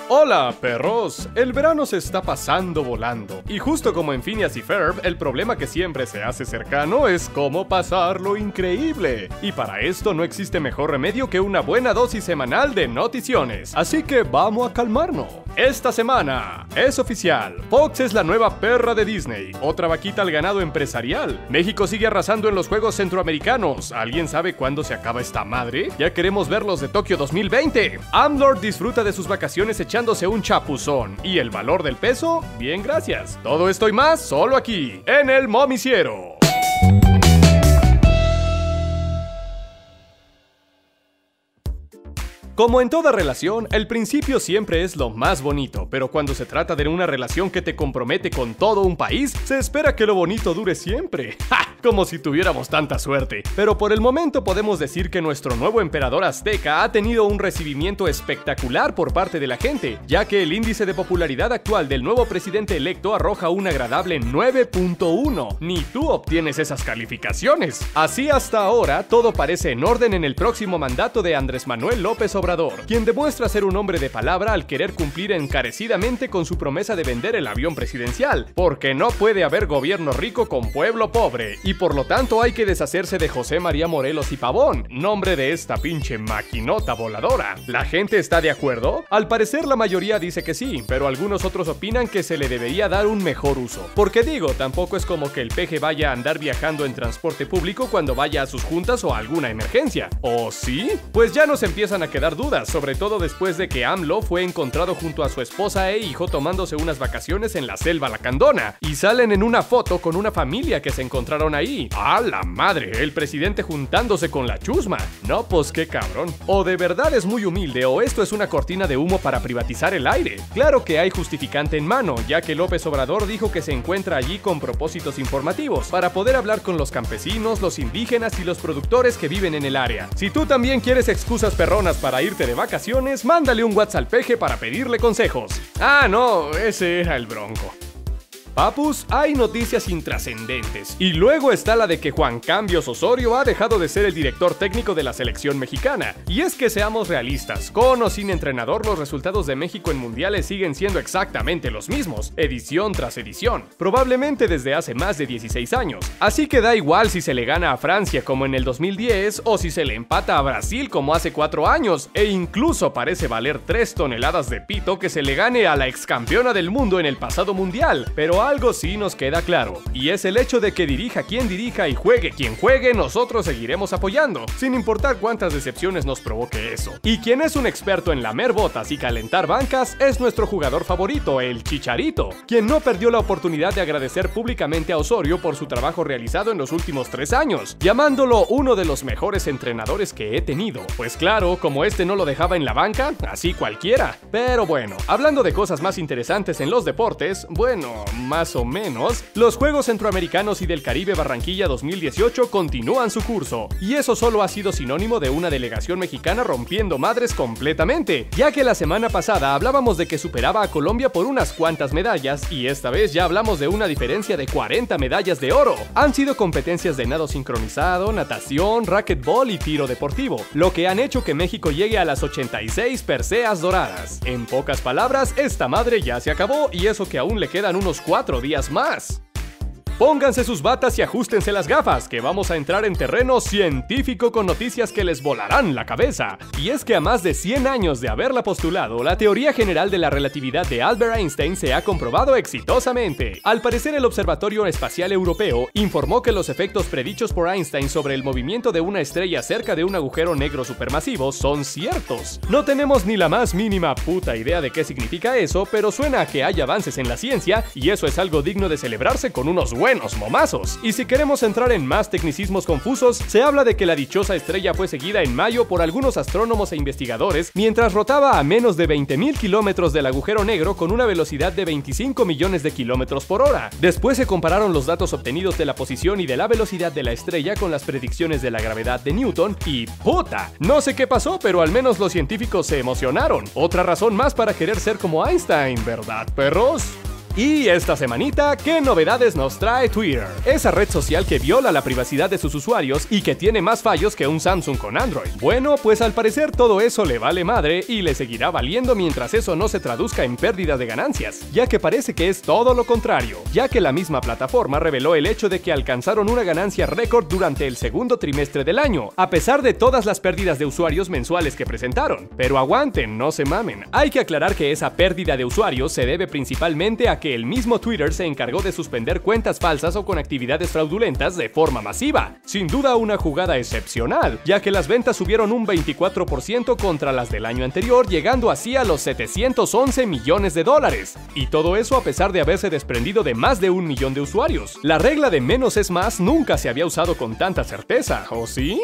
Hola, perros. El verano se está pasando volando. Y justo como en Phineas y Ferb, el problema que siempre se hace cercano es cómo pasarlo increíble. Y para esto no existe mejor remedio que una buena dosis semanal de noticiones. Así que vamos a calmarnos. Esta semana es oficial. Fox es la nueva perra de Disney. Otra vaquita al ganado empresarial. México sigue arrasando en los Juegos Centroamericanos. ¿Alguien sabe cuándo se acaba esta madre? Ya queremos verlos de Tokio 2020. AMLord disfruta de sus vacaciones echándose un chapuzón. ¿Y el valor del peso? Bien, gracias. Todo esto y más solo aquí, en el Momiciero. Como en toda relación, el principio siempre es lo más bonito, pero cuando se trata de una relación que te compromete con todo un país, se espera que lo bonito dure siempre. ¡Ja! Como si tuviéramos tanta suerte. Pero por el momento podemos decir que nuestro nuevo emperador azteca ha tenido un recibimiento espectacular por parte de la gente, ya que el índice de popularidad actual del nuevo presidente electo arroja un agradable 9.1. Ni tú obtienes esas calificaciones. Así hasta ahora, todo parece en orden en el próximo mandato de Andrés Manuel López Obrador, quien demuestra ser un hombre de palabra al querer cumplir encarecidamente con su promesa de vender el avión presidencial, porque no puede haber gobierno rico con pueblo pobre, y por lo tanto hay que deshacerse de José María Morelos y Pavón, nombre de esta pinche maquinota voladora. ¿La gente está de acuerdo? Al parecer la mayoría dice que sí, pero algunos otros opinan que se le debería dar un mejor uso. Porque digo, tampoco es como que el peje vaya a andar viajando en transporte público cuando vaya a sus juntas o a alguna emergencia. ¿O sí? Pues ya nos empiezan a quedar dudas, sobre todo después de que AMLO fue encontrado junto a su esposa e hijo tomándose unas vacaciones en la selva lacandona, y salen en una foto con una familia que se encontraron ahí. ¡A la madre! El presidente juntándose con la chusma. No, pues qué cabrón. O de verdad es muy humilde, o esto es una cortina de humo para privatizar el aire. Claro que hay justificante en mano, ya que López Obrador dijo que se encuentra allí con propósitos informativos, para poder hablar con los campesinos, los indígenas y los productores que viven en el área. Si tú también quieres excusas perronas para irte de vacaciones, mándale un WhatsApp al peje para pedirle consejos. Ah, no, ese era el Bronco. Papus, hay noticias intrascendentes. Y luego está la de que Juan Cambios Osorio ha dejado de ser el director técnico de la selección mexicana. Y es que seamos realistas, con o sin entrenador, los resultados de México en mundiales siguen siendo exactamente los mismos, edición tras edición, probablemente desde hace más de 16 años. Así que da igual si se le gana a Francia como en el 2010 o si se le empata a Brasil como hace 4 años, e incluso parece valer 3 toneladas de pito que se le gane a la excampeona del mundo en el pasado mundial. Pero algo sí nos queda claro, y es el hecho de que dirija quien dirija y juegue quien juegue, nosotros seguiremos apoyando, sin importar cuántas decepciones nos provoque eso. Y quien es un experto en lamer botas y calentar bancas es nuestro jugador favorito, el Chicharito, quien no perdió la oportunidad de agradecer públicamente a Osorio por su trabajo realizado en los últimos 3 años, llamándolo uno de los mejores entrenadores que he tenido. Pues claro, como este no lo dejaba en la banca, así cualquiera. Pero bueno, hablando de cosas más interesantes en los deportes, bueno, más o menos, los Juegos Centroamericanos y del Caribe Barranquilla 2018 continúan su curso, y eso solo ha sido sinónimo de una delegación mexicana rompiendo madres completamente, ya que la semana pasada hablábamos de que superaba a Colombia por unas cuantas medallas, y esta vez ya hablamos de una diferencia de 40 medallas de oro. Han sido competencias de nado sincronizado, natación, racquetball y tiro deportivo, lo que han hecho que México llegue a las 86 preseas doradas. En pocas palabras, esta madre ya se acabó, y eso que aún le quedan unos 4 días más. Pónganse sus batas y ajustense las gafas, que vamos a entrar en terreno científico con noticias que les volarán la cabeza. Y es que a más de 100 años de haberla postulado, la teoría general de la relatividad de Albert Einstein se ha comprobado exitosamente. Al parecer, el Observatorio Espacial Europeo informó que los efectos predichos por Einstein sobre el movimiento de una estrella cerca de un agujero negro supermasivo son ciertos. No tenemos ni la más mínima puta idea de qué significa eso, pero suena a que hay avances en la ciencia, y eso es algo digno de celebrarse con unos buenos momazos. Y si queremos entrar en más tecnicismos confusos, se habla de que la dichosa estrella fue seguida en mayo por algunos astrónomos e investigadores mientras rotaba a menos de 20.000 kilómetros del agujero negro con una velocidad de 25 millones de kilómetros por hora. Después se compararon los datos obtenidos de la posición y de la velocidad de la estrella con las predicciones de la gravedad de Newton y ¡puta! No sé qué pasó, pero al menos los científicos se emocionaron. Otra razón más para querer ser como Einstein, ¿verdad, perros? Y esta semanita, ¿qué novedades nos trae Twitter? Esa red social que viola la privacidad de sus usuarios y que tiene más fallos que un Samsung con Android. Bueno, pues al parecer todo eso le vale madre y le seguirá valiendo mientras eso no se traduzca en pérdida de ganancias, ya que parece que es todo lo contrario, ya que la misma plataforma reveló el hecho de que alcanzaron una ganancia récord durante el segundo trimestre del año, a pesar de todas las pérdidas de usuarios mensuales que presentaron. Pero aguanten, no se mamen. Hay que aclarar que esa pérdida de usuarios se debe principalmente a que el mismo Twitter se encargó de suspender cuentas falsas o con actividades fraudulentas de forma masiva. Sin duda una jugada excepcional, ya que las ventas subieron un 24% contra las del año anterior, llegando así a los 711 millones de dólares. Y todo eso a pesar de haberse desprendido de más de 1 millón de usuarios. La regla de menos es más nunca se había usado con tanta certeza, ¿o sí?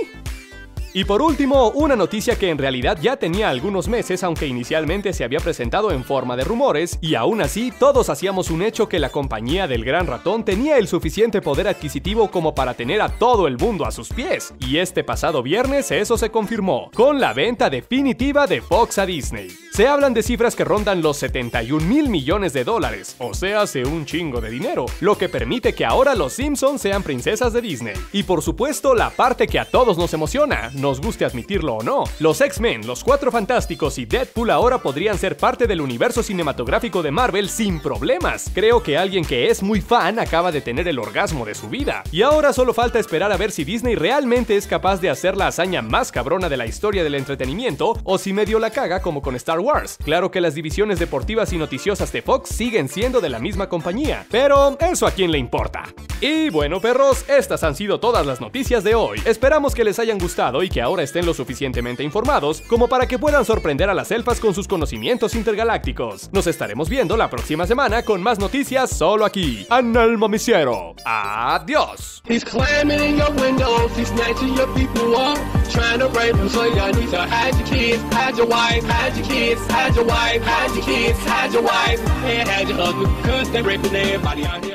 Y por último, una noticia que en realidad ya tenía algunos meses, aunque inicialmente se había presentado en forma de rumores, y aún así todos hacíamos un hecho que la compañía del Gran Ratón tenía el suficiente poder adquisitivo como para tener a todo el mundo a sus pies. Y este pasado viernes eso se confirmó, con la venta definitiva de Fox a Disney. Se hablan de cifras que rondan los 71 mil millones de dólares, o sea, hace un chingo de dinero, lo que permite que ahora los Simpsons sean princesas de Disney. Y por supuesto, la parte que a todos nos emociona, nos guste admitirlo o no, los X-Men, los Cuatro Fantásticos y Deadpool ahora podrían ser parte del universo cinematográfico de Marvel sin problemas. Creo que alguien que es muy fan acaba de tener el orgasmo de su vida. Y ahora solo falta esperar a ver si Disney realmente es capaz de hacer la hazaña más cabrona de la historia del entretenimiento, o si medio la caga como con Star Wars. Claro que las divisiones deportivas y noticiosas de Fox siguen siendo de la misma compañía, pero eso a quién le importa. Y bueno, perros, estas han sido todas las noticias de hoy. Esperamos que les hayan gustado y que ahora estén lo suficientemente informados como para que puedan sorprender a las elfas con sus conocimientos intergalácticos. Nos estaremos viendo la próxima semana con más noticias solo aquí, en el Mamiciero. ¡Adiós! He's climbing in your windows, he's snatching your people up, trying to rape them, so y'all need to hide your kids, hide your wife, hide your kids, hide your wife, hide your kids, hide your wife, and hide your husband, cause they're raping everybody out here.